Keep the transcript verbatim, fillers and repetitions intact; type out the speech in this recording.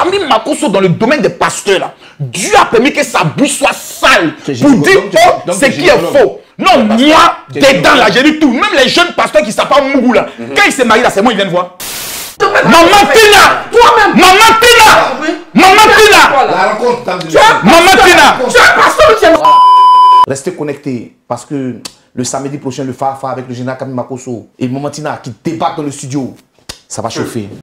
Camille Makosso, dans le domaine des pasteurs, là, Dieu a permis que sa bouche soit sale pour dire oh, ce qui est faux. Non, moi, dedans là, j'ai dit tout. Même les jeunes pasteurs qui s'appellent Mougou là, mm -hmm. quand ils se marient là, c'est moi, ils viennent voir. Maman Tina! Toi-même! Maman Tina! Maman Tina! La rencontre, Maman Tina! Tu es un pasteur. Restez connectés parce que le samedi prochain, le Fafa avec le général Camille Makosso et Maman Tina qui débattent dans le studio, ça va chauffer.